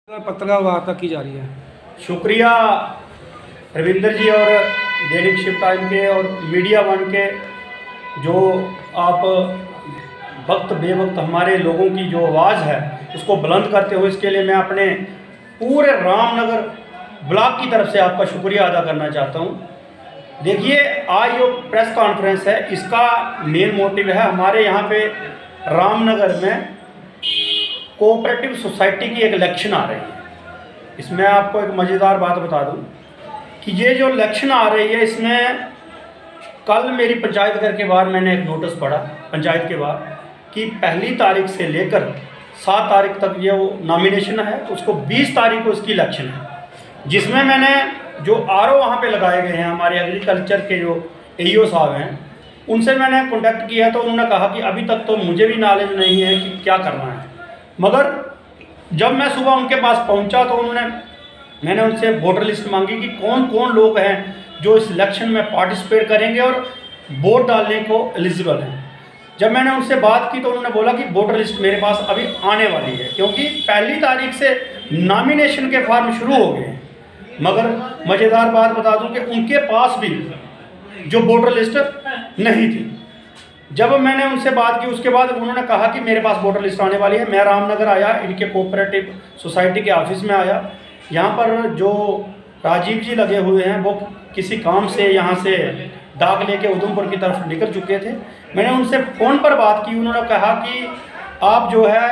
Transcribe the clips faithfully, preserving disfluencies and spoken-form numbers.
पत्रकार वार्ता की जा रही है। शुक्रिया रविंदर जी और दैनिक शिव टाइम के और मीडिया वन के, जो आप वक्त बेवक्त हमारे लोगों की जो आवाज़ है उसको बुलंद करते हो। इसके लिए मैं अपने पूरे रामनगर ब्लॉक की तरफ से आपका शुक्रिया अदा करना चाहता हूँ। देखिए, आज जो प्रेस कॉन्फ्रेंस है इसका मेन मोटिव है, हमारे यहाँ पे रामनगर में कोऑपरेटिव सोसाइटी की एक इलेक्शन आ रही है। इसमें आपको एक मज़ेदार बात बता दूं कि ये जो इलेक्शन आ रही है इसमें कल मेरी पंचायत घर के बाहर मैंने एक नोटिस पढ़ा पंचायत के बाहर कि पहली तारीख से लेकर सात तारीख तक ये वो नॉमिनेशन है, उसको बीस तारीख को इसकी इलेक्शन है, जिसमें मैंने जो आर ओ वहाँ पर लगाए गए हैं हमारे एग्रीकल्चर के जो ए ई ओ साहब हैं उनसे मैंने कॉन्टैक्ट किया तो उन्होंने कहा कि अभी तक तो मुझे भी नॉलेज नहीं है कि क्या करना है। मगर जब मैं सुबह उनके पास पहुंचा तो उन्होंने मैंने उनसे वोटर लिस्ट मांगी कि कौन कौन लोग हैं जो इस इलेक्शन में पार्टिसिपेट करेंगे और वोट डालने को एलिजिबल हैं। जब मैंने उनसे बात की तो उन्होंने बोला कि वोटर लिस्ट मेरे पास अभी आने वाली है, क्योंकि पहली तारीख से नॉमिनेशन के फॉर्म शुरू हो गए हैं। मगर मज़ेदार बात बता दूं कि उनके पास भी जो वोटर लिस्ट नहीं थी। जब मैंने उनसे बात की उसके बाद उन्होंने कहा कि मेरे पास वोटर लिस्ट आने वाली है। मैं रामनगर आया, इनके कोऑपरेटिव सोसाइटी के ऑफिस में आया। यहाँ पर जो राजीव जी लगे हुए हैं वो किसी काम से यहाँ से दाग लेके उधमपुर की तरफ निकल चुके थे। मैंने उनसे फ़ोन पर बात की, उन्होंने कहा कि आप जो है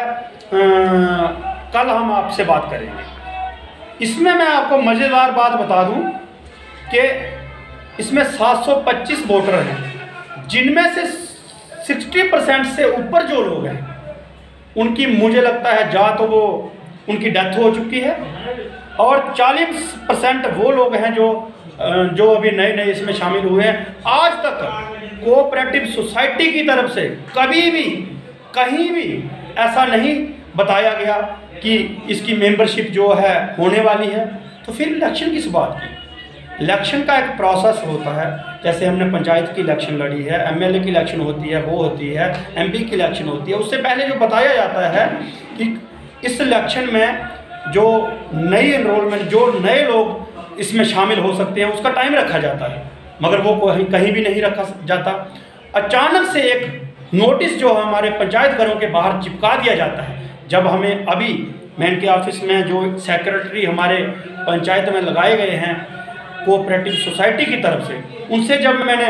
आ, कल हम आपसे बात करेंगे। इसमें मैं आपको मज़ेदार बात बता दूँ कि इसमें सात सौ पच्चीस वोटर हैं, जिनमें से साठ परसेंट से ऊपर जो लोग हैं उनकी मुझे लगता है जा तो वो उनकी डेथ हो चुकी है, और चालीस परसेंट वो लोग हैं जो जो अभी नए नए इसमें शामिल हुए हैं। आज तक कोऑपरेटिव सोसाइटी की तरफ से कभी भी कहीं भी ऐसा नहीं बताया गया कि इसकी मेंबरशिप जो है होने वाली है। तो फिर इलेक्शन किस बात की? इलेक्शन का एक प्रोसेस होता है, जैसे हमने पंचायत की इलेक्शन लड़ी है, एम एल ए की इलेक्शन होती है, वो होती है, एम पी की इलेक्शन होती है। उससे पहले जो बताया जाता है कि इस इलेक्शन में जो नई एनरोलमेंट, जो नए लोग इसमें शामिल हो सकते हैं, उसका टाइम रखा जाता है, मगर वो कहीं कहीं भी नहीं रखा जाता। अचानक से एक नोटिस जो हमारे पंचायत घरों के बाहर चिपका दिया जाता है। जब हमें अभी मैं इनके ऑफिस में जो सेक्रेटरी हमारे पंचायत में लगाए गए हैं कोऑपरेटिव सोसाइटी की तरफ से, उनसे जब मैंने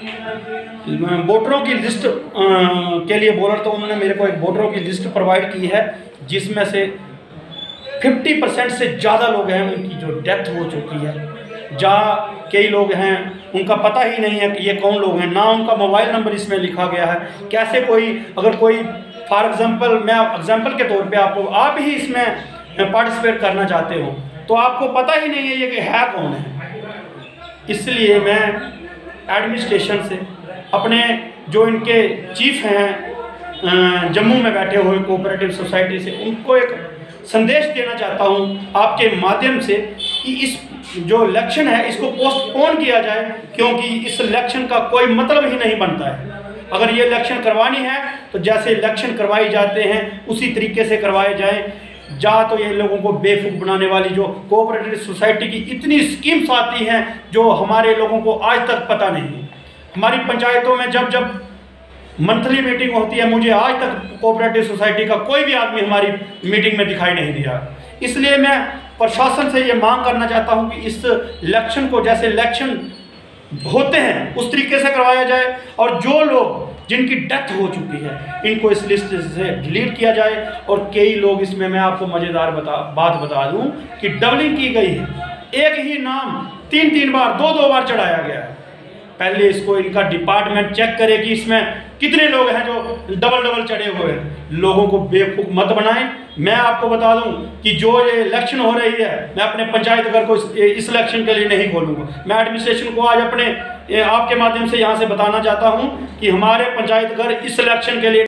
वोटरों की लिस्ट के लिए बोला तो उन्होंने मेरे को एक वोटरों की लिस्ट प्रोवाइड की है, जिसमें से पचास परसेंट से ज़्यादा लोग हैं उनकी जो डेथ हो चुकी है। जहाँ कई लोग हैं उनका पता ही नहीं है कि ये कौन लोग हैं, ना उनका मोबाइल नंबर इसमें लिखा गया है। कैसे कोई अगर कोई फॉर एग्जांपल मैं एग्जांपल के तौर पे आपको आप ही इसमें पार्टिसिपेट करना चाहते हो तो आपको पता ही नहीं है ये कि है कौन है। इसलिए मैं एडमिनिस्ट्रेशन से, अपने जो इनके चीफ हैं जम्मू में बैठे हुए कोऑपरेटिव सोसाइटी से, उनको एक संदेश देना चाहता हूं आपके माध्यम से कि इस जो इलेक्शन है इसको पोस्टपोन किया जाए, क्योंकि इस इलेक्शन का कोई मतलब ही नहीं बनता है। अगर ये इलेक्शन करवानी है तो जैसे इलेक्शन करवाए जाते हैं उसी तरीके से करवाए जाएँ। जा तो ये लोगों को बेवकूफ़ बनाने वाली जो कोऑपरेटिव सोसाइटी की इतनी स्कीम्स आती हैं जो हमारे लोगों को आज तक पता नहीं है। हमारी पंचायतों में जब जब मंथली मीटिंग होती है, मुझे आज तक कोऑपरेटिव सोसाइटी का कोई भी आदमी हमारी मीटिंग में दिखाई नहीं दिया। इसलिए मैं प्रशासन से ये मांग करना चाहता हूँ कि इस इलेक्शन को जैसे इलेक्शन होते हैं उस तरीके से करवाया जाए, और जो लोग जिनकी डेथ हो चुकी है इनको इस लिस्ट से डिलीट किया जाए। और कई लोग इसमें मैं आपको मज़ेदार बता बात बता दूं कि डबलिंग की गई है, एक ही नाम तीन तीन बार दो दो बार चढ़ाया गया है। पहले इसको इनका डिपार्टमेंट चेक करे कि इसमें कितने लोग हैं जो डबल डबल चढ़े हुए हैं। लोगों को बेवकूफ़ मत बनाएं। मैं आपको बता दूं कि जो ये इलेक्शन हो रही है, मैं अपने पंचायत घर को इस इलेक्शन के लिए नहीं खोलूँगा। मैं एडमिनिस्ट्रेशन को आज अपने आपके माध्यम से यहाँ से बताना चाहता हूँ कि हमारे पंचायत घर इस इलेक्शन के लिए